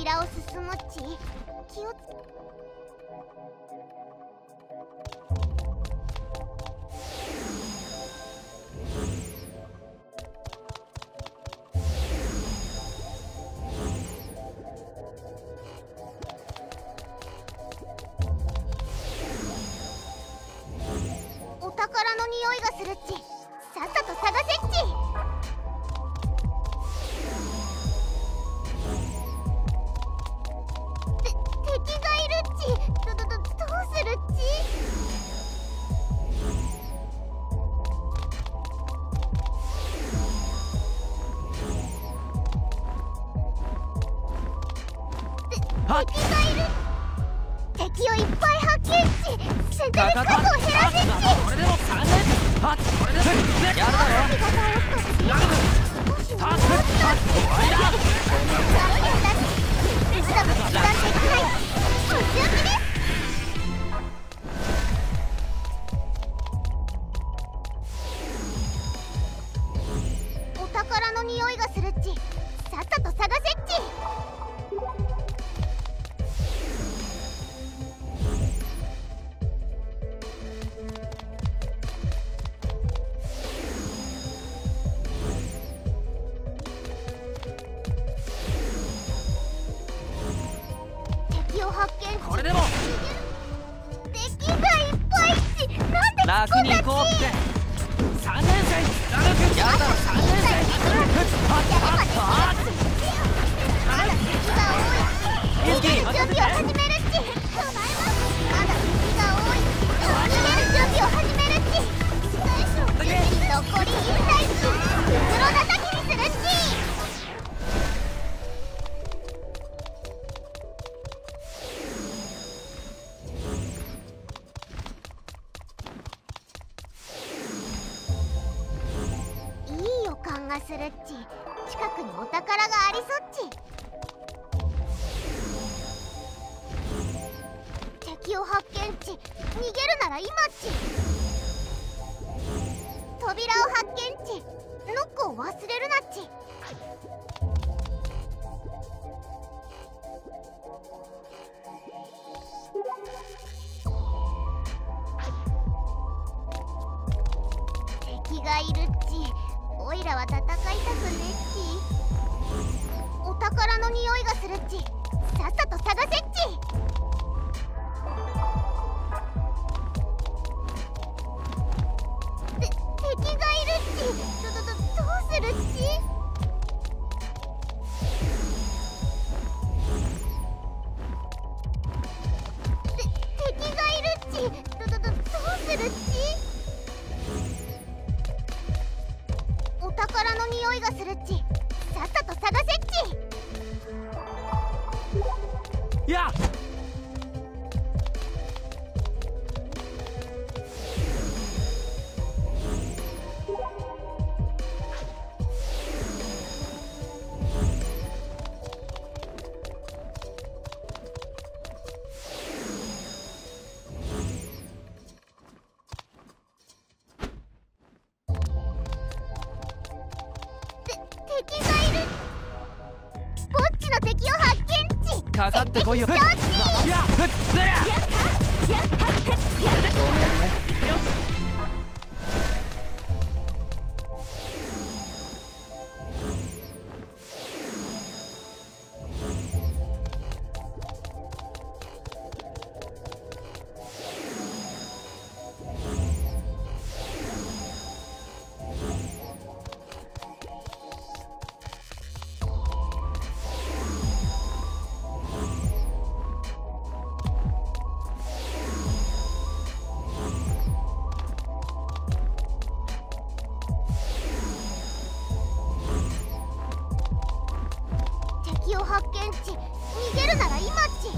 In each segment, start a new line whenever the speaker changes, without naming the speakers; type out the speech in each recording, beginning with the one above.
扉を進むっち。気をつお宝の匂いがするっち。さっさと探せっち。敵がいるっち。どうするっち。敵がいる。敵をいっぱい発見っち。戦闘力数を減らせっち。
これでも3年。これでやるだろ。少し戻ったっち。終わりだ。まだ決断できない。途中気です。お宝の匂いがするっち。さっさと探せっち。敵を発見っち。 これでも
敵がいっぱいっち。なんで
楽に行こうって。3年生長くやるだろ。3年生
まだ敵が多いっち。逃げる準備を始めるっち。まだ敵が多いっち。逃げる準備を始めるっち。残り1体っち。袋叩きにするっち。いい予感がするっち。近くにお宝がありそっち。敵を発見っち。逃げるなら今っち。扉を発見っち。ノックを忘れるなっち。敵がいるっち。おいらは戦いたくねっち。お宝の匂いがするっち。さっさと探せっち。敵がいるっち。どうするっち。敵がいるっち。どうするっち。お宝の匂いがするっち。さっさと探せっち。
や
敵がいる。ぼっちの敵を発見っち。
かかってこいよ。
承知。
やっぜ
敵を発見っち。逃げるなら今っち。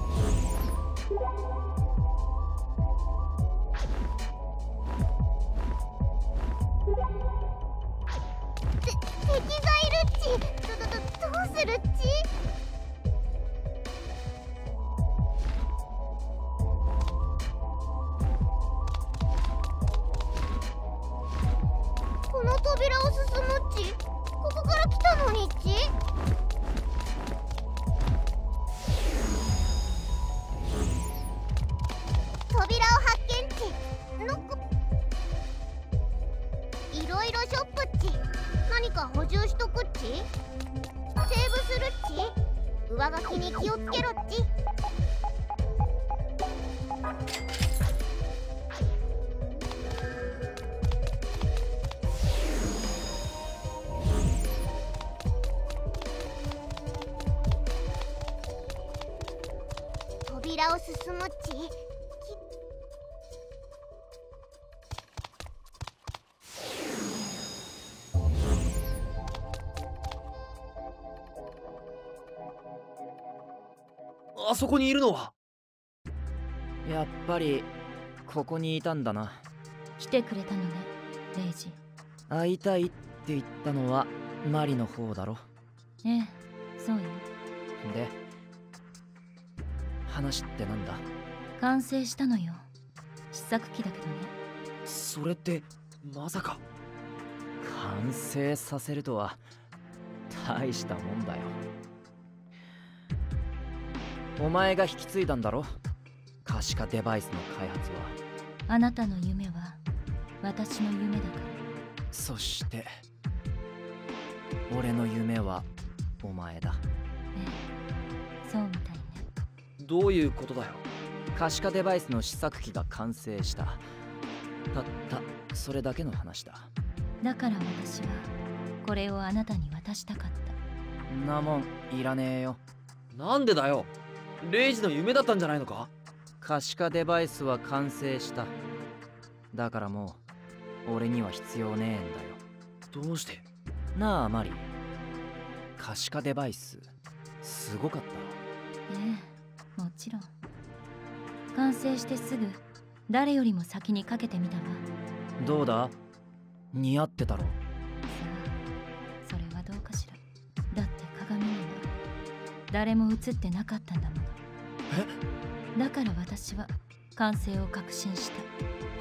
敵がいるっち。どうするっち。この扉を進むっち。ここから来たのにっち。 か補充しとくっち。セーブするっち。上書きに気をつけろっち。扉を進むっち。
あそこにいるのは。
やっぱりここにいたんだな。
来てくれたのね、レイジ。
会いたいって言ったのはマリの方だろ。
ええ、そうよ。
で、話ってなんだ？
完成したのよ。試作機だけどね。
それってまさか。
完成させるとは大したもんだよ。お前が引き継いだんだろ、可視化デバイスの開発は。
あなたの夢は私の夢だから。
そして俺の夢はお前だ。
ええ、そうみたいね。
どういうことだよ。
可視化デバイスの試作機が完成した。たったそれだけの話だ。
だから私はこれをあなたに渡したかった。
んなもんいらねえよ。
なんでだよ。レイジの夢だったんじゃないのか。
可視化デバイスは完成した。だからもう俺には必要ねえんだよ。
どうして？
なあマリ、可視化デバイスすごかったろ。
ええ、もちろん。完成してすぐ誰よりも先にかけてみたわ。
どうだ、似合ってたろ。
さあ、それはどうかしら。だって鏡には誰も映ってなかったんだもの。だから私は完成を確信した。
やっ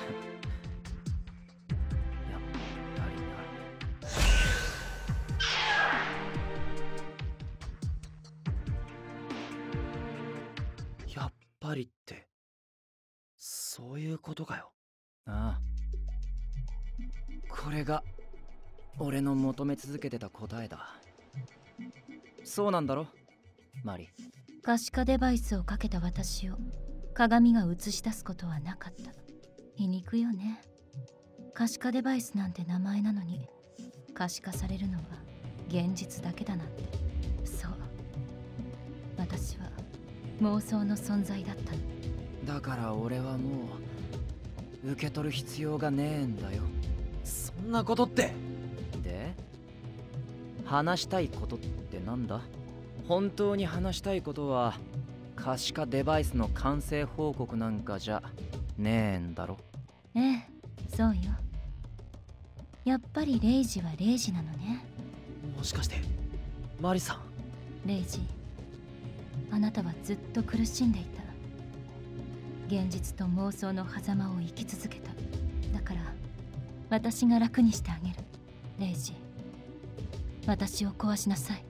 ぱり
な。やっぱりってそういうことかよ。
ああ、これが俺の求め続けてた答えだ。そうなんだろマリ。
可視化デバイスをかけた私を鏡が映し出すことはなかった。皮肉よね。可視化デバイスなんて名前なのに可視化されるのは現実だけだなんて。そう、私は妄想の存在だったの。
だから俺はもう受け取る必要がねえんだよ。
そんなことって。
で、話したいことってなんだ？本当に話したいことは可視化デバイスの完成報告なんかじゃねえんだろ。
ええ、そうよ。やっぱりレイジはレイジなのね。
もしかしてマリさん。
レイジ、あなたはずっと苦しんでいた。現実と妄想の狭間を生き続けた。だから私が楽にしてあげる。レイジ、私を壊しなさい。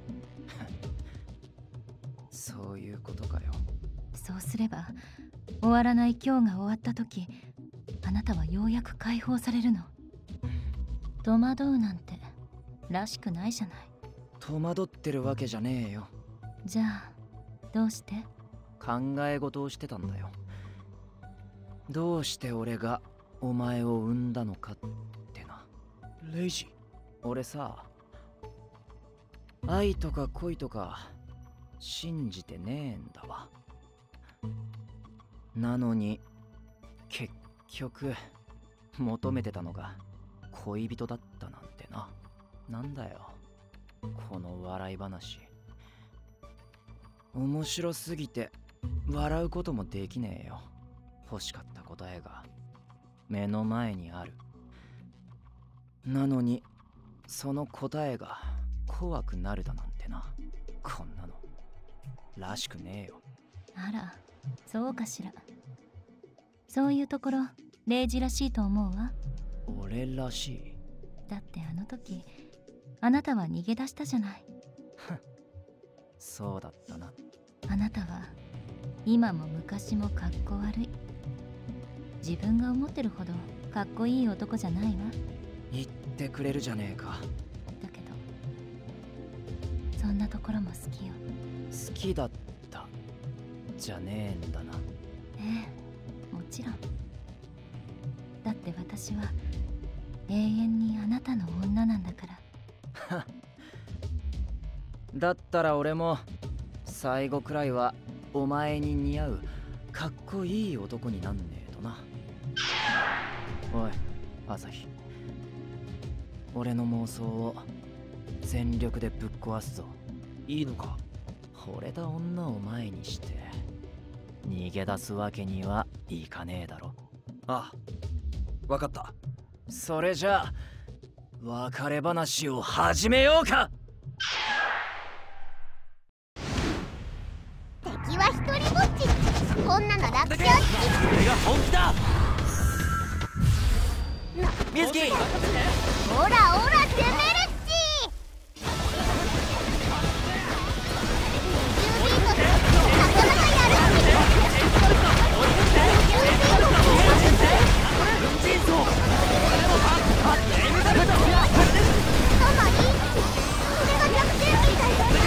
そういうことかよ。
そうすれば終わらない今日が終わった時、あなたはようやく解放されるの。戸惑うなんてらしくないじゃない。
戸惑ってるわけじゃねえよ。
じゃあどうして？
考え事をしてたんだよ。どうして俺がお前を産んだのかってな。
レイジ、
俺さ、愛とか恋とか信じてねえんだわ。なのに結局求めてたのが恋人だったなんてな。なんだよこの笑い話。面白すぎて笑うこともできねえよ。欲しかった答えが目の前にある。なのにその答えが怖くなるだなんてな。こんなのらしくねえよ。
あら、そうかしら。そういうところレイジらしいと思うわ。
俺らしい？
だってあの時あなたは逃げ出したじゃない。
そうだったな。
あなたは今も昔もかっこ悪い。自分が思ってるほどかっこいい男じゃないわ。
言ってくれるじゃねえか。
だけどそんなところも好きよ。
好きだったじゃねえんだな。
ええ、もちろん。だって私は永遠にあなたの女なんだから。
だったら俺も最後くらいはお前に似合うかっこいい男になんねえとな。おい朝日、俺の妄想を全力でぶっ壊すぞ。
いいのか？
惚れた女を前にして逃げ出すわけにはいかねえだろ。
ああ、分かった。
それじゃあ別れ話を始めようか。
敵は一人ぼっち。こんなの楽勝っち。
これが本気だ。ミズキ、
ほらほら攻めるっち。20ビートってなかなかやるっち。つまりそれが弱点みたいだね。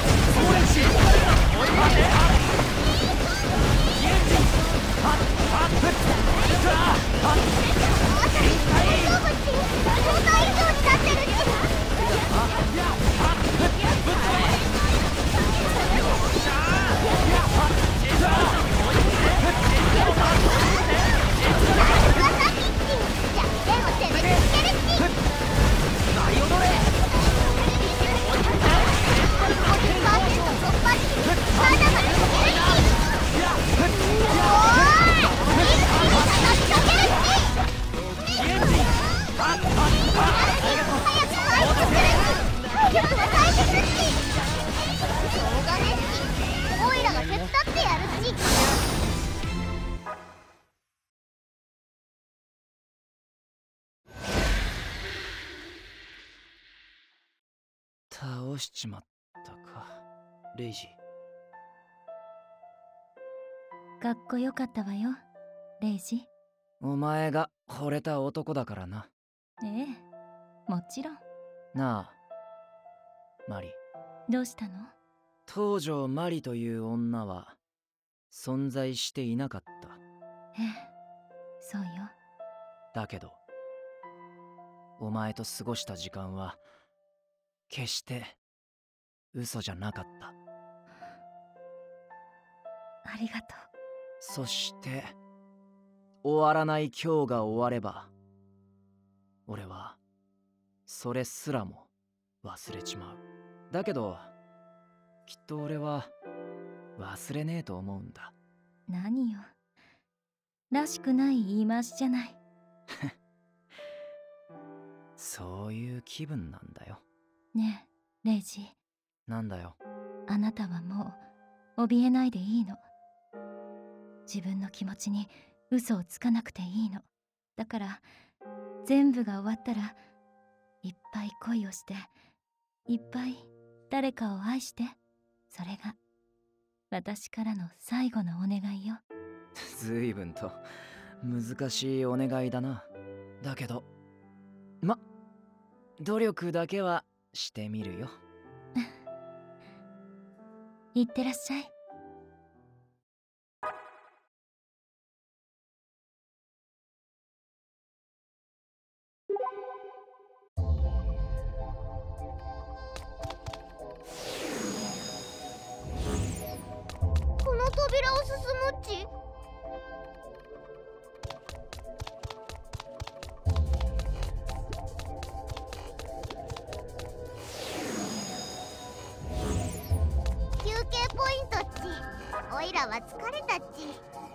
オイラが手伝ってやるっち。
倒しちまったか、レイジ。
かっこよかったわよ、レイジ。
お前が惚れた男だからな。
ええ、もちろん。
なあマリ。
どうしたの？
東条マリという女は存在していなかった。
ええ、そうよ。
だけどお前と過ごした時間は決して嘘じゃなかった。
ありがとう。
そして終わらない今日が終われば俺はそれすらも忘れちまう。だけどきっと俺は忘れねえと思うんだ。
何よ、らしくない言い回しじゃない。
そういう気分なんだよ。
ねえレイジ。
なんだよ。
あなたはもう怯えないでいいの。自分の気持ちに嘘をつかなくていいの。だから全部が終わったらいっぱい恋をしていっぱい誰かを愛して、それが私からの最後のお願いよ。
ずいぶんと難しいお願いだな。だけど努力だけはしてみるよ。
いってらっしゃい。
この扉を進むっち。休憩ポイントっち。おいらは疲れたっち。